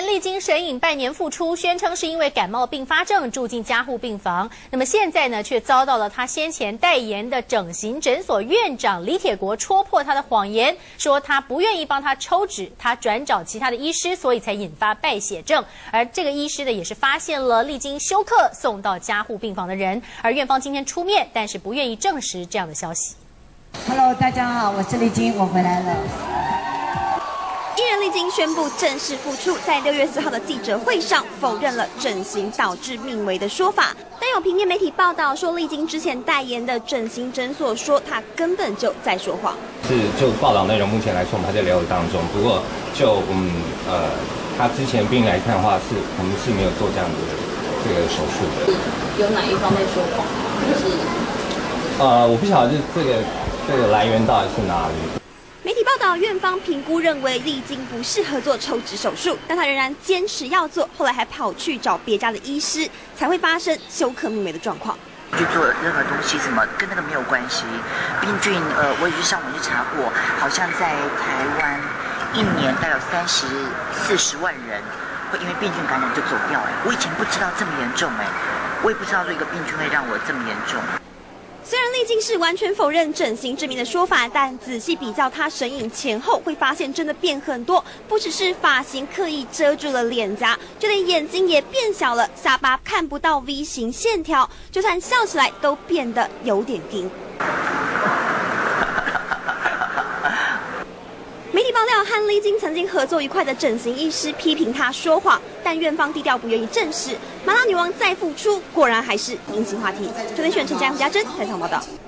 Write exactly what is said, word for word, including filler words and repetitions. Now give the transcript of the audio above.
历经神隐半年复出，宣称是因为感冒并发症住进加护病房。那么现在呢，却遭到了他先前代言的整形诊所院长李铁国戳破他的谎言，说他不愿意帮他抽脂，他转找其他的医师，所以才引发败血症。而这个医师呢，也是发现了历经休克送到加护病房的人。而院方今天出面，但是不愿意证实这样的消息。 Hello， 大家好，我是丽晶，我回来了。 艺人历经宣布正式复出，在六月四号的记者会上否认了整形导致命危的说法，但有平面媒体报道说，历经之前代言的整形诊所说他根本就在说谎。 是就报道内容，目前来说我们还在了解当中。不过就我们呃他之前病来看的话，是我们是没有做这样的这个手术的。 有哪一方面说谎吗？就是呃我不晓得这个这个来源到底是哪里。 媒体报道，院方评估认为历经不适合做抽脂手术，但他仍然坚持要做，后来还跑去找别家的医师，才会发生休克命危的状况。 去做任何东西，什么跟那个没有关系。病菌，呃，我也去上网去查过，好像在台湾一年大概有三十四十万人会因为病菌感染就走掉。哎，我以前不知道这么严重，哎，我也不知道说一个病菌会让我这么严重。 虽然历经是完全否认整形致命的说法，但仔细比较他神隐前后，会发现真的变很多。不只是发型刻意遮住了脸颊，就连眼睛也变小了，下巴看不到 V 型线条，就算笑起来都变得有点硬。媒体爆料，和历经曾经合作愉快的整形医师批评他说谎，但院方低调不愿意证实。麻辣女王再复出，果然还是引起话题。昨天选陈佳、胡家珍采访报道。